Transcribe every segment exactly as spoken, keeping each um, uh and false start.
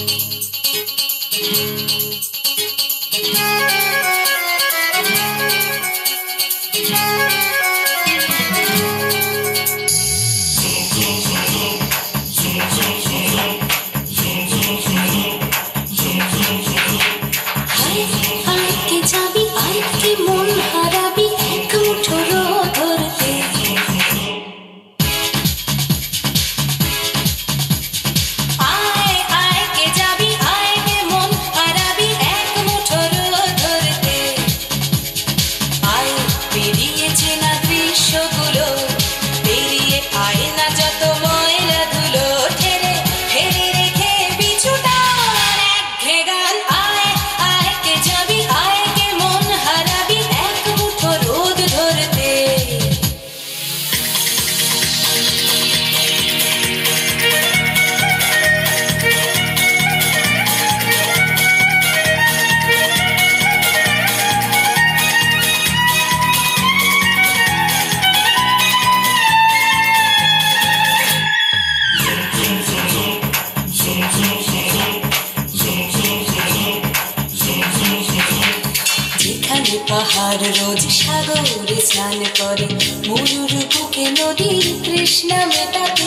পাহাড় রোজ সাগরে স্নান করে, মরুর বুকে নদীর তৃষ্ণা মেটাতে।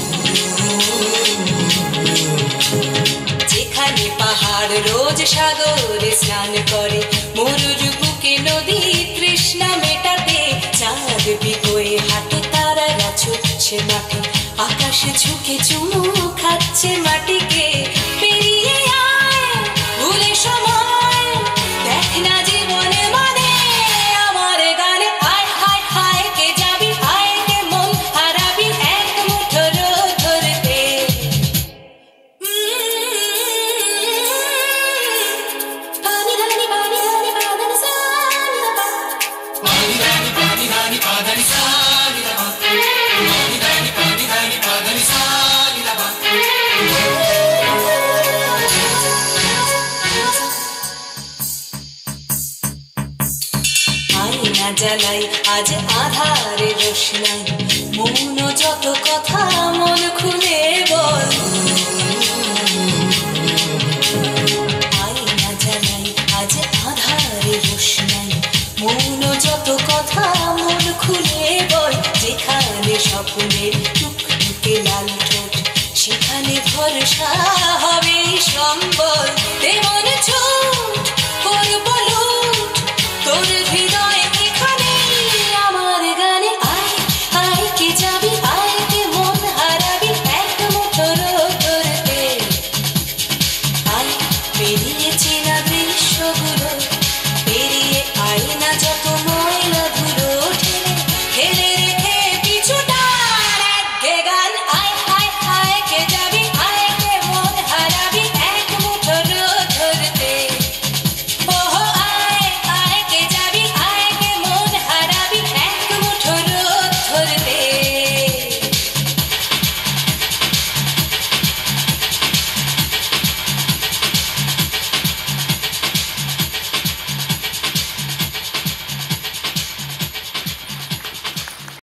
যেখানে পাহাড় রোজ সাগরে স্নান করে, মরুর বুকে নদীর তৃষ্ণা মেটাতে। চাঁদ বিকোয়ে হাতে তারারা ছুটছে মাঠে, আকাশে ঝুঁকে চুমু খাচ্ছে মাটিকে। পেরিয়ে আয় ভুলে সময়, দেখ না জীবনে মানে আমার গানে। আয় হায় হায় কে যাবি, আয় কে মন হারাবি এক মুঠো রোদ ধরতে। পানি ধানি পানি ধানি পাদানি সানি দাবা, পানি ধানি পানি ধানি পাদানি সানি দাবা, পানি ধানি পানি ধানি পাদানি সানি দাবা। আয়না জ্বালাই আজ আধারে রোশনাই, মৌন যত কথা মন খুলে বল। আয়না জ্বালাই আজ আধারে রোশনাই, মৌন যত কথা মন খুলে বল। যেখানে স্বপ্নের টুকটুকে লাল ঠোঁট, সেখানে ভরসা